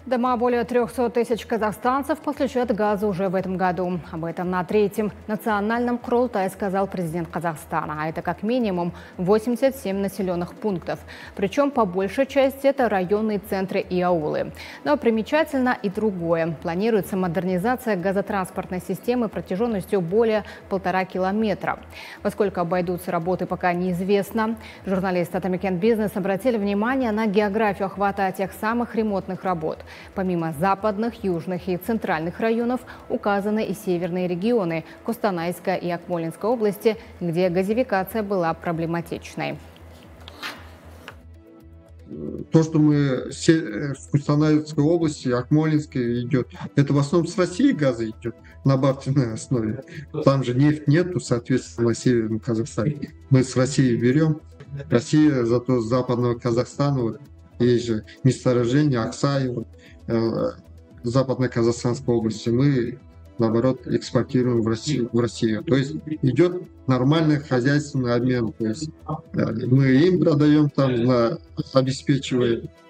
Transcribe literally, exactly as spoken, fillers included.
Дома более трёхсот тысяч казахстанцев подключат к газу уже в этом году. Об этом на третьем национальном Курултае сказал президент Казахстана. А это как минимум восемьдесят семь населенных пунктов. Причем по большей части это районные центры и аулы. Но примечательно и другое. Планируется модернизация газотранспортной системы протяженностью более полтора километра. Во сколько обойдутся работы, пока неизвестно. Журналисты Атамекен Бизнес обратили внимание на географию охвата тех самых ремонтных работ. Помимо западных, южных и центральных районов указаны и северные регионы – Костанайская и Акмолинская области, где газификация была проблематичной. То, что мы в Костанайской области, Акмолинской идет, это в основном с России газа идет на бартерной основе. Там же нефть нету, соответственно, на Северном Казахстане. Мы с России берем. Россия, зато с западного Казахстана, вот, есть же месторождение Аксай, вот, э, западной Казахстанской области, мы, наоборот, экспортируем в Россию, в Россию. То есть идет нормальный хозяйственный обмен. То есть э, мы им продаем, там, на, обеспечивая